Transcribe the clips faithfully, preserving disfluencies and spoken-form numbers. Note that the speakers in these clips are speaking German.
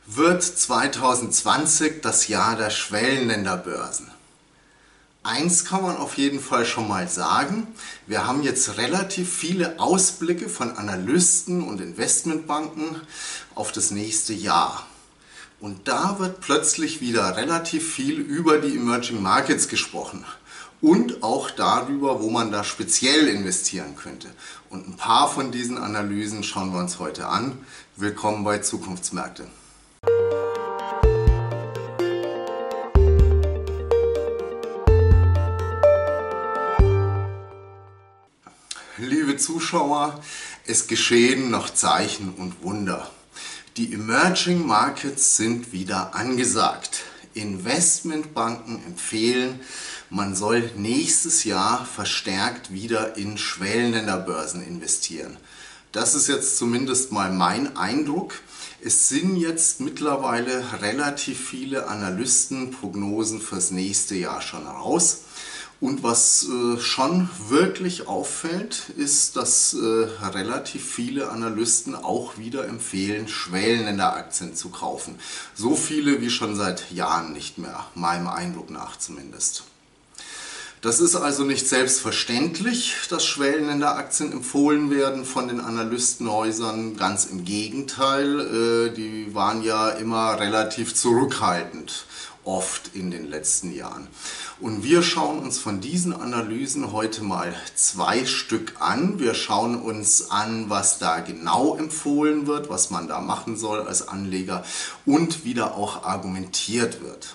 Wird zweitausendzwanzig das Jahr der Schwellenländerbörsen? Eins kann man auf jeden Fall schon mal sagen, wir haben jetzt relativ viele Ausblicke von Analysten und Investmentbanken auf das nächste Jahr. Und da wird plötzlich wieder relativ viel über die Emerging Markets gesprochen und auch darüber, wo man da speziell investieren könnte. Und ein paar von diesen Analysen schauen wir uns heute an. Willkommen bei Zukunftsmärkte. Liebe Zuschauer, es geschehen noch Zeichen und Wunder. Die Emerging Markets sind wieder angesagt. Investmentbanken empfehlen, man soll nächstes Jahr verstärkt wieder in Schwellenländerbörsen investieren. Das ist jetzt zumindest mal mein Eindruck. Es sind jetzt mittlerweile relativ viele Analystenprognosen fürs nächste Jahr schon raus. Und was äh, schon wirklich auffällt, ist, dass äh, relativ viele Analysten auch wieder empfehlen, Schwellenländeraktien zu kaufen. So viele wie schon seit Jahren nicht mehr, meinem Eindruck nach zumindest. Das ist also nicht selbstverständlich, dass Schwellenländeraktien empfohlen werden von den Analystenhäusern. Ganz im Gegenteil, äh, die waren ja immer relativ zurückhaltend, oft in den letzten Jahren. Und wir schauen uns von diesen Analysen heute mal zwei Stück an. Wir schauen uns an, was da genau empfohlen wird, was man da machen soll als Anleger und wie da auch argumentiert wird.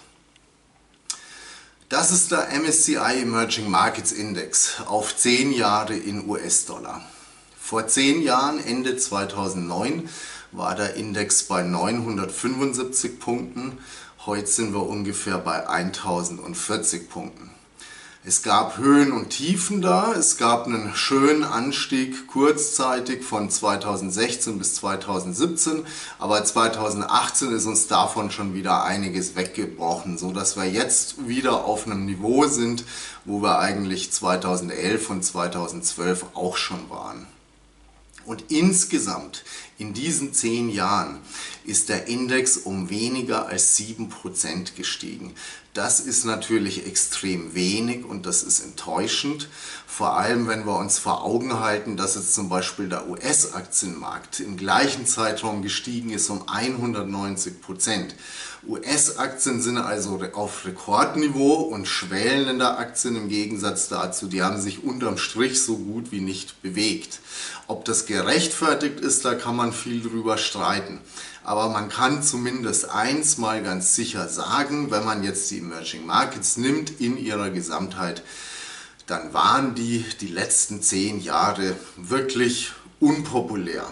Das ist der M S C I Emerging Markets Index auf zehn Jahre in U S-Dollar. Vor zehn Jahren, Ende zweitausendneun, war der Index bei neunhundertfünfundsiebzig Punkten. Heute sind wir ungefähr bei eintausendvierzig Punkten. Es gab Höhen und Tiefen da, es gab einen schönen Anstieg kurzzeitig von zweitausendsechzehn bis zweitausendsiebzehn, aber zweitausendachtzehn ist uns davon schon wieder einiges weggebrochen, so dass wir jetzt wieder auf einem Niveau sind, wo wir eigentlich zweitausendelf und zweitausendzwölf auch schon waren. Und insgesamt in diesen zehn Jahren ist der Index um weniger als sieben Prozent gestiegen. Das ist natürlich extrem wenig und das ist enttäuschend. Vor allem, wenn wir uns vor Augen halten, dass jetzt zum Beispiel der U S-Aktienmarkt im gleichen Zeitraum gestiegen ist um hundertneunzig Prozent. U S-Aktien sind also auf Rekordniveau und Schwellenländeraktien im Gegensatz dazu, die haben sich unterm Strich so gut wie nicht bewegt. Ob das gerechtfertigt ist, da kann man viel drüber streiten. Aber man kann zumindest eins mal ganz sicher sagen, wenn man jetzt die Emerging Markets nimmt in ihrer Gesamtheit, dann waren die die letzten zehn Jahre wirklich unpopulär.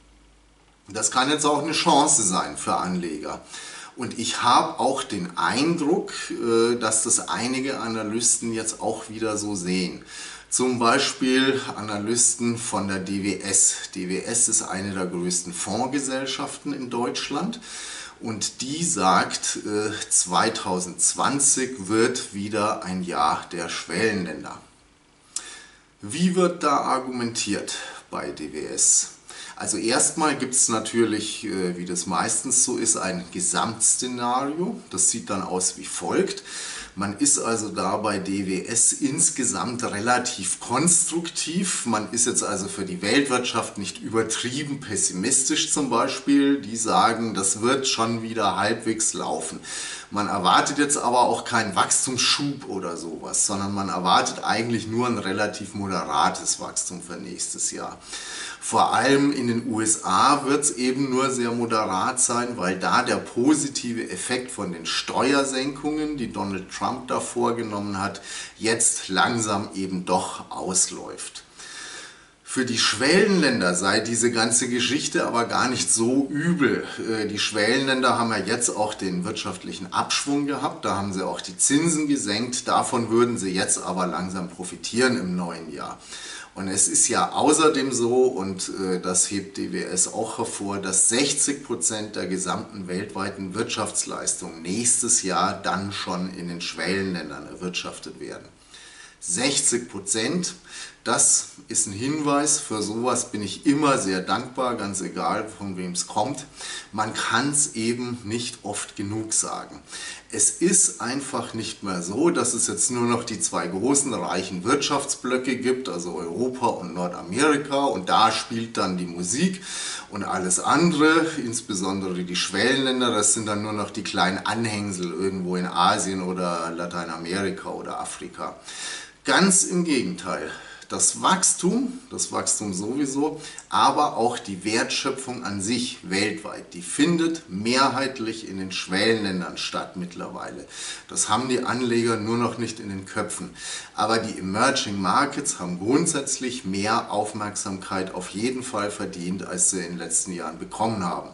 Das kann jetzt auch eine Chance sein für Anleger. Und ich habe auch den Eindruck, dass das einige Analysten jetzt auch wieder so sehen. Zum Beispiel Analysten von der D W S. D W S ist eine der größten Fondsgesellschaften in Deutschland und die sagt, zweitausendzwanzig wird wieder ein Jahr der Schwellenländer. Wie wird da argumentiert bei D W S? Also erstmal gibt es natürlich, wie das meistens so ist, ein Gesamtszenario. Das sieht dann aus wie folgt. Man ist also da bei D W S insgesamt relativ konstruktiv. Man ist jetzt also für die Weltwirtschaft nicht übertrieben pessimistisch zum Beispiel. Die sagen, das wird schon wieder halbwegs laufen. Man erwartet jetzt aber auch keinen Wachstumsschub oder sowas, sondern man erwartet eigentlich nur ein relativ moderates Wachstum für nächstes Jahr. Vor allem in den U S A wird es eben nur sehr moderat sein, weil da der positive Effekt von den Steuersenkungen, die Donald Trump da vorgenommen hat, jetzt langsam eben doch ausläuft. Für die Schwellenländer sei diese ganze Geschichte aber gar nicht so übel. Die Schwellenländer haben ja jetzt auch den wirtschaftlichen Abschwung gehabt, da haben sie auch die Zinsen gesenkt, davon würden sie jetzt aber langsam profitieren im neuen Jahr. Und es ist ja außerdem so, und äh, das hebt D W S auch hervor, dass sechzig Prozent der gesamten weltweiten Wirtschaftsleistung nächstes Jahr dann schon in den Schwellenländern erwirtschaftet werden. sechzig Prozent, Das ist ein Hinweis, für sowas bin ich immer sehr dankbar, ganz egal von wem es kommt. Man kann es eben nicht oft genug sagen. Es ist einfach nicht mehr so, dass es jetzt nur noch die zwei großen reichen Wirtschaftsblöcke gibt, also Europa und Nordamerika, und da spielt dann die Musik und alles andere, insbesondere die Schwellenländer, das sind dann nur noch die kleinen Anhängsel irgendwo in Asien oder Lateinamerika oder Afrika. Ganz im Gegenteil. Das Wachstum, das Wachstum sowieso, aber auch die Wertschöpfung an sich weltweit, die findet mehrheitlich in den Schwellenländern statt mittlerweile. Das haben die Anleger nur noch nicht in den Köpfen. Aber die Emerging Markets haben grundsätzlich mehr Aufmerksamkeit auf jeden Fall verdient, als sie in den letzten Jahren bekommen haben.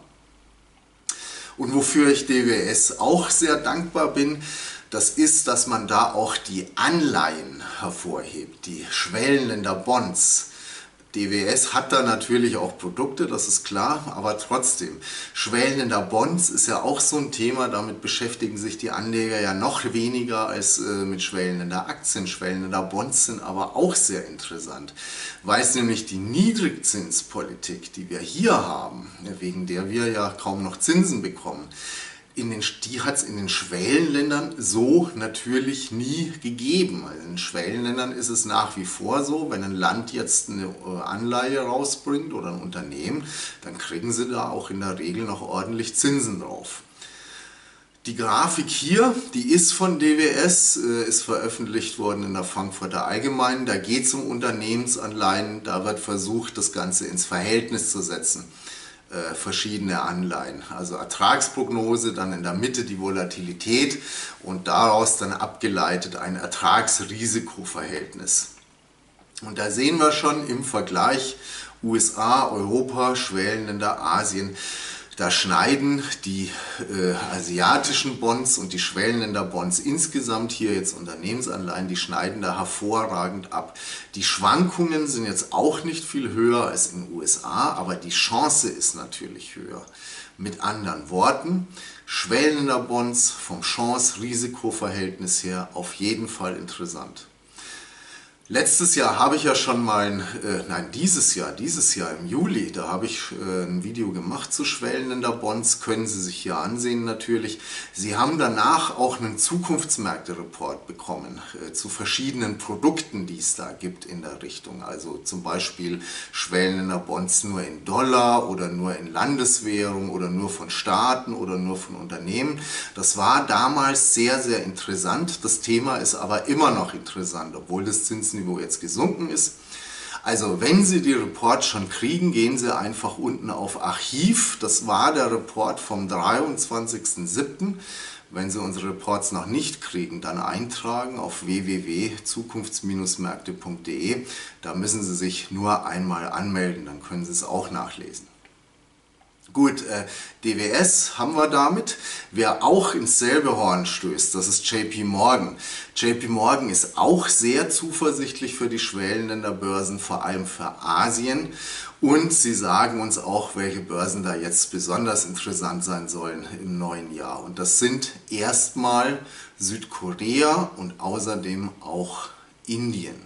Und wofür ich D W S auch sehr dankbar bin, das ist, dass man da auch die Anleihen hervorhebt, die Schwellenländer Bonds. D W S hat da natürlich auch Produkte, das ist klar, aber trotzdem, Schwellenländer Bonds ist ja auch so ein Thema, damit beschäftigen sich die Anleger ja noch weniger als äh, mit Schwellenländer Aktien. Schwellenländer Bonds sind aber auch sehr interessant, weil es nämlich die Niedrigzinspolitik, die wir hier haben, wegen der wir ja kaum noch Zinsen bekommen, In den, die hat es in den Schwellenländern so natürlich nie gegeben. Also in den Schwellenländern ist es nach wie vor so, wenn ein Land jetzt eine Anleihe rausbringt oder ein Unternehmen, dann kriegen sie da auch in der Regel noch ordentlich Zinsen drauf. Die Grafik hier, die ist von D W S, ist veröffentlicht worden in der Frankfurter Allgemeinen. Da geht es um Unternehmensanleihen, da wird versucht, das Ganze ins Verhältnis zu setzen. Verschiedene Anleihen, also Ertragsprognose, dann in der Mitte die Volatilität und daraus dann abgeleitet ein Ertragsrisikoverhältnis. Und da sehen wir schon im Vergleich U S A, Europa, Schwellenländer, Asien, da schneiden die äh, asiatischen Bonds und die Schwellenländer Bonds insgesamt, hier jetzt Unternehmensanleihen, die schneiden da hervorragend ab. Die Schwankungen sind jetzt auch nicht viel höher als in den U S A, aber die Chance ist natürlich höher. Mit anderen Worten, Schwellenländer Bonds vom Chance-Risiko-Verhältnis her auf jeden Fall interessant. Letztes Jahr habe ich ja schon mal, äh, nein, dieses Jahr, dieses Jahr im Juli, da habe ich äh, ein Video gemacht zu Schwellenländer Bonds, können Sie sich hier ansehen natürlich. Sie haben danach auch einen Zukunftsmärkte-Report bekommen äh, zu verschiedenen Produkten, die es da gibt in der Richtung. Also zum Beispiel Schwellenländer Bonds nur in Dollar oder nur in Landeswährung oder nur von Staaten oder nur von Unternehmen. Das war damals sehr, sehr interessant. Das Thema ist aber immer noch interessant, obwohl das Zinsniveau jetzt gesunken ist. Also wenn Sie die Reports schon kriegen, gehen Sie einfach unten auf Archiv. Das war der Report vom dreiundzwanzigsten siebten Wenn Sie unsere Reports noch nicht kriegen, dann eintragen auf w w w punkt zukunfts Märkte punkt de. Da müssen Sie sich nur einmal anmelden, dann können Sie es auch nachlesen. Gut, äh, D W S haben wir damit. Wer auch ins selbe Horn stößt, das ist J P Morgan. J P Morgan ist auch sehr zuversichtlich für die Schwellenländerbörsen, vor allem für Asien. Und sie sagen uns auch, welche Börsen da jetzt besonders interessant sein sollen im neuen Jahr. Und das sind erstmal Südkorea und außerdem auch Indien.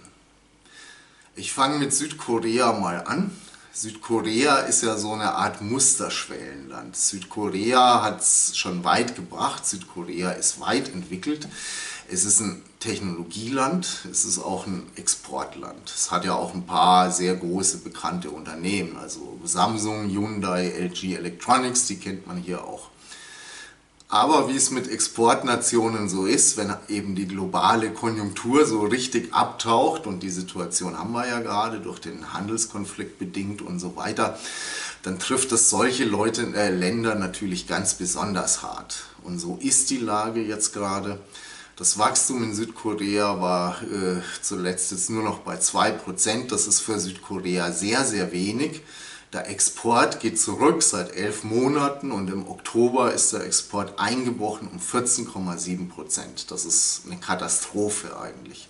Ich fange mit Südkorea mal an. Südkorea ist ja so eine Art Musterschwellenland. Südkorea hat es schon weit gebracht, Südkorea ist weit entwickelt. Es ist ein Technologieland, es ist auch ein Exportland. Es hat ja auch ein paar sehr große bekannte Unternehmen, also Samsung, Hyundai, L G Electronics, die kennt man hier auch. Aber wie es mit Exportnationen so ist, wenn eben die globale Konjunktur so richtig abtaucht, und die Situation haben wir ja gerade durch den Handelskonflikt bedingt und so weiter, dann trifft das solche Leute, äh, Länder natürlich ganz besonders hart. Und so ist die Lage jetzt gerade. Das Wachstum in Südkorea war äh, zuletzt jetzt nur noch bei zwei Prozent. Das ist für Südkorea sehr, sehr wenig. Der Export geht zurück seit elf Monaten und im Oktober ist der Export eingebrochen um vierzehn Komma sieben Prozent. Das ist eine Katastrophe eigentlich.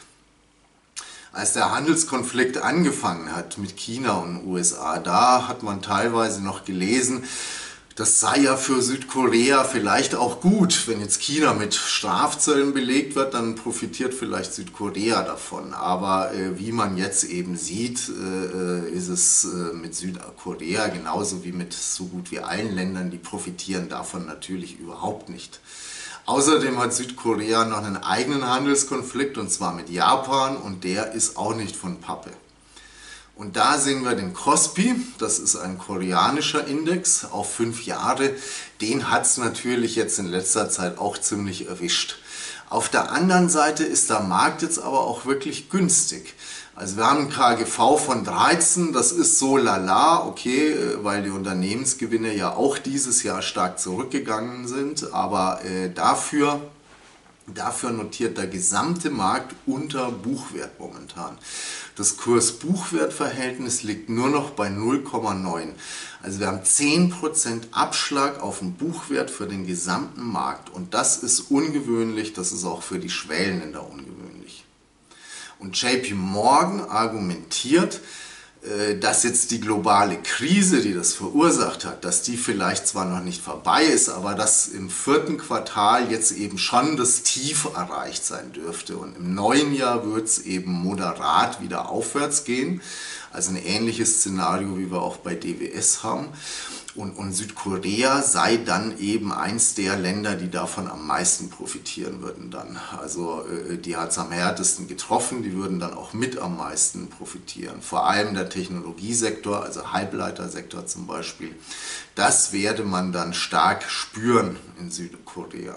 Als der Handelskonflikt angefangen hat mit China und den U S A, da hat man teilweise noch gelesen, Das sei ja für Südkorea vielleicht auch gut. Wenn jetzt China mit Strafzöllen belegt wird, dann profitiert vielleicht Südkorea davon. Aber äh, wie man jetzt eben sieht, äh, ist es äh, mit Südkorea genauso wie mit so gut wie allen Ländern, die profitieren davon natürlich überhaupt nicht. Außerdem hat Südkorea noch einen eigenen Handelskonflikt, und zwar mit Japan, und der ist auch nicht von Pappe. Und da sehen wir den Kospi, das ist ein koreanischer Index auf fünf Jahre. Den hat es natürlich jetzt in letzter Zeit auch ziemlich erwischt. Auf der anderen Seite ist der Markt jetzt aber auch wirklich günstig. Also wir haben ein K G V von dreizehn, das ist so lala, okay, weil die Unternehmensgewinne ja auch dieses Jahr stark zurückgegangen sind, aber äh, dafür... Dafür notiert der gesamte Markt unter Buchwert momentan. Das Kurs-Buchwert-Verhältnis liegt nur noch bei null Komma neun. Also wir haben zehn Prozent Abschlag auf den Buchwert für den gesamten Markt. Und das ist ungewöhnlich, das ist auch für die Schwellenländer ungewöhnlich. Und J P Morgan argumentiert, dass jetzt die globale Krise, die das verursacht hat, dass die vielleicht zwar noch nicht vorbei ist, aber dass im vierten Quartal jetzt eben schon das Tief erreicht sein dürfte. Und im neuen Jahr wird es eben moderat wieder aufwärts gehen. Also ein ähnliches Szenario, wie wir auch bei D W S haben. Und, und Südkorea sei dann eben eins der Länder, die davon am meisten profitieren würden dann. Also äh, die hat es am härtesten getroffen, die würden dann auch mit am meisten profitieren. Vor allem der Technologiesektor, also Halbleitersektor zum Beispiel. Das werde man dann stark spüren in Südkorea.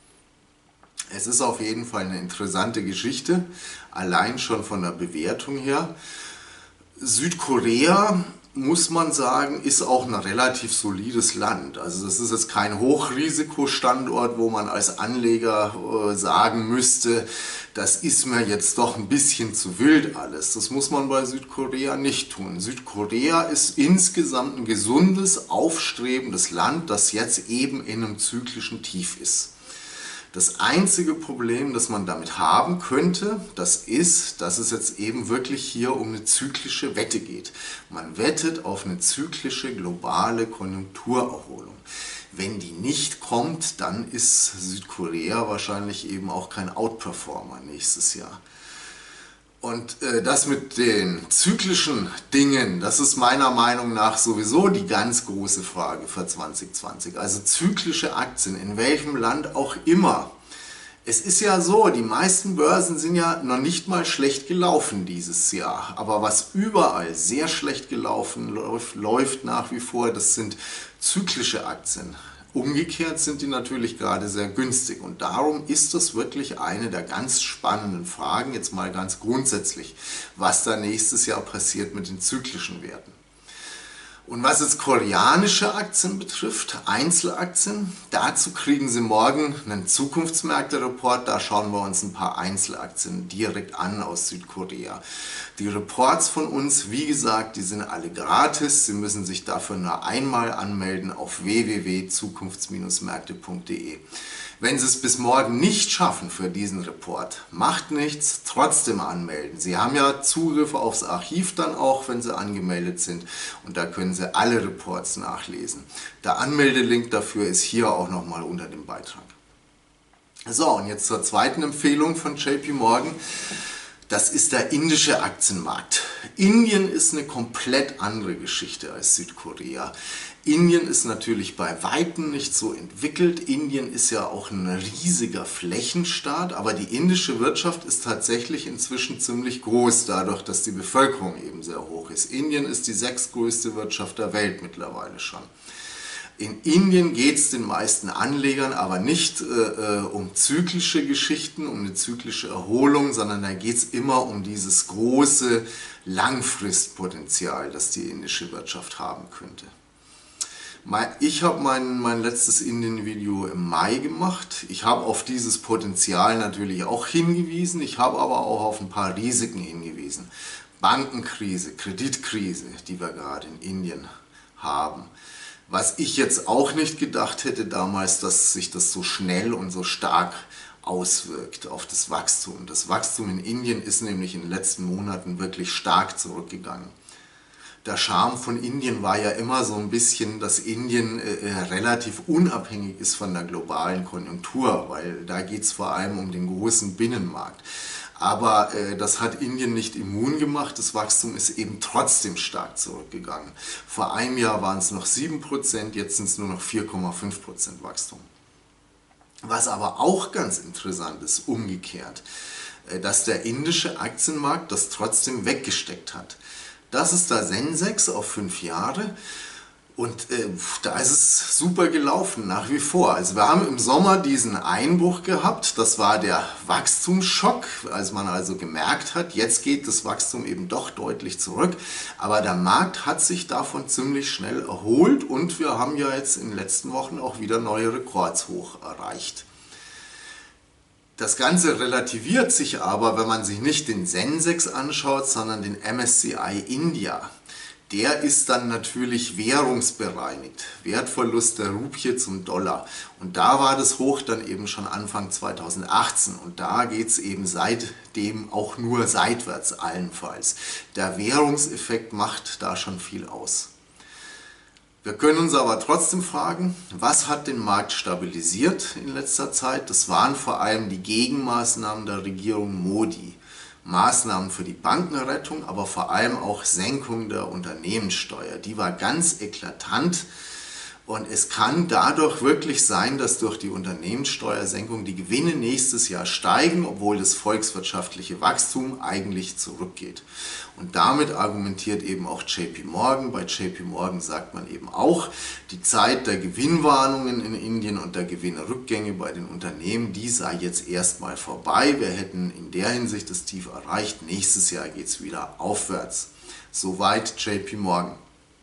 Es ist auf jeden Fall eine interessante Geschichte, allein schon von der Bewertung her. Südkorea, muss man sagen, ist auch ein relativ solides Land. Also das ist jetzt kein Hochrisikostandort, wo man als Anleger äh, sagen müsste, das ist mir jetzt doch ein bisschen zu wild alles. Das muss man bei Südkorea nicht tun. Südkorea ist insgesamt ein gesundes, aufstrebendes Land, das jetzt eben in einem zyklischen Tief ist. Das einzige Problem, das man damit haben könnte, das ist, dass es jetzt eben wirklich hier um eine zyklische Wette geht. Man wettet auf eine zyklische globale Konjunkturerholung. Wenn die nicht kommt, dann ist Südkorea wahrscheinlich eben auch kein Outperformer nächstes Jahr. Und äh, das mit den zyklischen Dingen, das ist meiner Meinung nach sowieso die ganz große Frage für zwanzig zwanzig. Also zyklische Aktien, in welchem Land auch immer. Es ist ja so, die meisten Börsen sind ja noch nicht mal schlecht gelaufen dieses Jahr. Aber was überall sehr schlecht gelaufen läuft, läuft nach wie vor, das sind zyklische Aktien. Umgekehrt sind die natürlich gerade sehr günstig, und darum ist das wirklich eine der ganz spannenden Fragen, jetzt mal ganz grundsätzlich, was da nächstes Jahr passiert mit den zyklischen Werten. Und was jetzt koreanische Aktien betrifft, Einzelaktien, dazu kriegen Sie morgen einen Zukunftsmärkte-Report. Da schauen wir uns ein paar Einzelaktien direkt an aus Südkorea. Die Reports von uns, wie gesagt, die sind alle gratis. Sie müssen sich dafür nur einmal anmelden auf w w w punkt zukunfts märkte punkt de. Wenn Sie es bis morgen nicht schaffen für diesen Report, macht nichts, trotzdem anmelden. Sie haben ja Zugriff aufs Archiv dann auch, wenn Sie angemeldet sind, und da können Sie alle Reports nachlesen. Der Anmeldelink dafür ist hier auch nochmal unter dem Beitrag. So, und jetzt zur zweiten Empfehlung von J P Morgan. Das ist der indische Aktienmarkt. Indien ist eine komplett andere Geschichte als Südkorea. Indien ist natürlich bei Weitem nicht so entwickelt. Indien ist ja auch ein riesiger Flächenstaat, aber die indische Wirtschaft ist tatsächlich inzwischen ziemlich groß, dadurch, dass die Bevölkerung eben sehr hoch ist. Indien ist die sechstgrößte Wirtschaft der Welt mittlerweile schon. In Indien geht es den meisten Anlegern aber nicht äh, um zyklische Geschichten, um eine zyklische Erholung, sondern da geht es immer um dieses große Langfristpotenzial, das die indische Wirtschaft haben könnte. Ich habe mein, mein letztes Indien-Video im Mai gemacht. Ich habe auf dieses Potenzial natürlich auch hingewiesen. Ich habe aber auch auf ein paar Risiken hingewiesen. Bankenkrise, Kreditkrise, die wir gerade in Indien haben. Was ich jetzt auch nicht gedacht hätte damals, dass sich das so schnell und so stark auswirkt auf das Wachstum. Das Wachstum in Indien ist nämlich in den letzten Monaten wirklich stark zurückgegangen. Der Charme von Indien war ja immer so ein bisschen, dass Indien äh, relativ unabhängig ist von der globalen Konjunktur, weil da geht es vor allem um den großen Binnenmarkt. Aber äh, das hat Indien nicht immun gemacht, das Wachstum ist eben trotzdem stark zurückgegangen. Vor einem Jahr waren es noch sieben Prozent, jetzt sind es nur noch vier Komma fünf Prozent Wachstum. Was aber auch ganz interessant ist, umgekehrt, äh, dass der indische Aktienmarkt das trotzdem weggesteckt hat. Das ist der Sensex auf fünf Jahre und äh, da ist es super gelaufen, nach wie vor. Also wir haben im Sommer diesen Einbruch gehabt, das war der Wachstumsschock, als man also gemerkt hat, jetzt geht das Wachstum eben doch deutlich zurück. Aber der Markt hat sich davon ziemlich schnell erholt und wir haben ja jetzt in den letzten Wochen auch wieder neue Rekordshoch erreicht. Das Ganze relativiert sich aber, wenn man sich nicht den Sensex anschaut, sondern den M S C I India. Der ist dann natürlich währungsbereinigt, Wertverlust der Rupie zum Dollar. Und da war das Hoch dann eben schon Anfang zweitausendachtzehn und da geht es eben seitdem auch nur seitwärts allenfalls. Der Währungseffekt macht da schon viel aus. Wir können uns aber trotzdem fragen, was hat den Markt stabilisiert in letzter Zeit? Das waren vor allem die Gegenmaßnahmen der Regierung Modi. Maßnahmen für die Bankenrettung, aber vor allem auch Senkung der Unternehmenssteuer. Die war ganz eklatant und es kann dadurch wirklich sein, dass durch die Unternehmenssteuersenkung die Gewinne nächstes Jahr steigen, obwohl das volkswirtschaftliche Wachstum eigentlich zurückgeht. Und damit argumentiert eben auch J P Morgan. Bei J P Morgan sagt man eben auch, die Zeit der Gewinnwarnungen in Indien und der Gewinnrückgänge bei den Unternehmen, die sei jetzt erstmal vorbei. Wir hätten in der Hinsicht das Tief erreicht. Nächstes Jahr geht es wieder aufwärts. Soweit J P Morgan.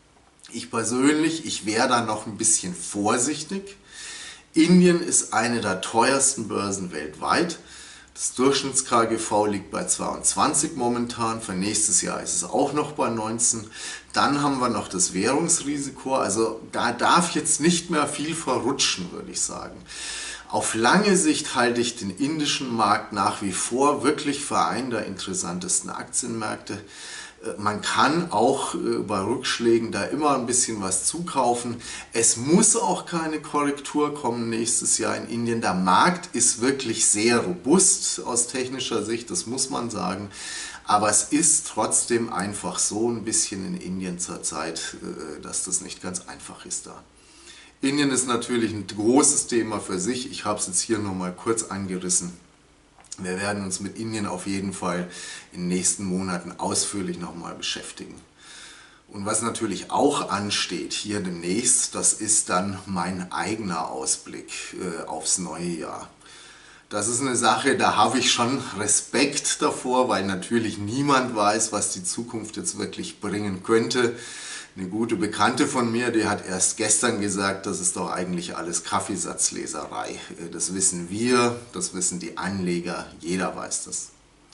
Ich persönlich, ich wäre da noch ein bisschen vorsichtig. Indien ist eine der teuersten Börsen weltweit. Das Durchschnitts-K G V liegt bei zweiundzwanzig momentan, für nächstes Jahr ist es auch noch bei neunzehn. Dann haben wir noch das Währungsrisiko, also da darf jetzt nicht mehr viel verrutschen, würde ich sagen. Auf lange Sicht halte ich den indischen Markt nach wie vor wirklich für einen der interessantesten Aktienmärkte. Man kann auch bei Rückschlägen da immer ein bisschen was zukaufen. Es muss auch keine Korrektur kommen nächstes Jahr in Indien. Der Markt ist wirklich sehr robust aus technischer Sicht, das muss man sagen. Aber es ist trotzdem einfach so ein bisschen in Indien zurzeit, dass das nicht ganz einfach ist da. Indien ist natürlich ein großes Thema für sich. Ich habe es jetzt hier nur mal kurz angerissen. Wir werden uns mit Indien auf jeden Fall in den nächsten Monaten ausführlich nochmal beschäftigen. Und was natürlich auch ansteht hier demnächst, das ist dann mein eigener Ausblick äh, aufs neue Jahr. Das ist eine Sache, da habe ich schon Respekt davor, weil natürlich niemand weiß, was die Zukunft jetzt wirklich bringen könnte. Eine gute Bekannte von mir, die hat erst gestern gesagt, das ist doch eigentlich alles Kaffeesatzleserei. Das wissen wir, das wissen die Anleger, jeder weiß das.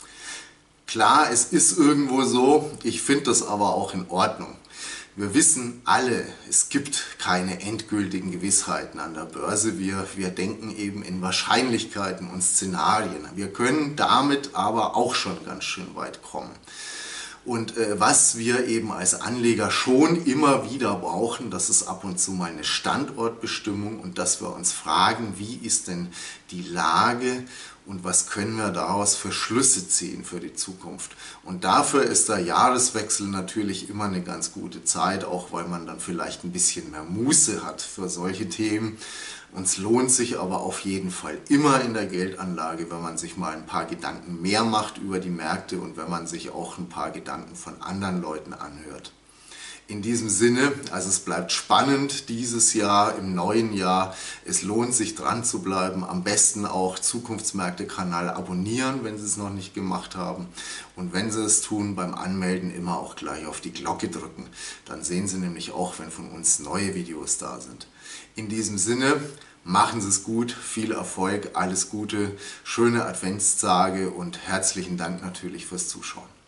Klar, es ist irgendwo so, ich finde das aber auch in Ordnung. Wir wissen alle, es gibt keine endgültigen Gewissheiten an der Börse. Wir, wir denken eben in Wahrscheinlichkeiten und Szenarien. Wir können damit aber auch schon ganz schön weit kommen. Und äh, was wir eben als Anleger schon immer wieder brauchen, das ist ab und zu mal eine Standortbestimmung und dass wir uns fragen, wie ist denn die Lage und was können wir daraus für Schlüsse ziehen für die Zukunft. Und dafür ist der Jahreswechsel natürlich immer eine ganz gute Zeit, auch weil man dann vielleicht ein bisschen mehr Muße hat für solche Themen. Und es lohnt sich aber auf jeden Fall immer in der Geldanlage, wenn man sich mal ein paar Gedanken mehr macht über die Märkte und wenn man sich auch ein paar Gedanken von anderen Leuten anhört. In diesem Sinne, also es bleibt spannend dieses Jahr, im neuen Jahr. Es lohnt sich dran zu bleiben. Am besten auch Zukunftsmärkte-Kanal abonnieren, wenn Sie es noch nicht gemacht haben. Und wenn Sie es tun, beim Anmelden immer auch gleich auf die Glocke drücken. Dann sehen Sie nämlich auch, wenn von uns neue Videos da sind. In diesem Sinne, machen Sie es gut, viel Erfolg, alles Gute, schöne Adventstage und herzlichen Dank natürlich fürs Zuschauen.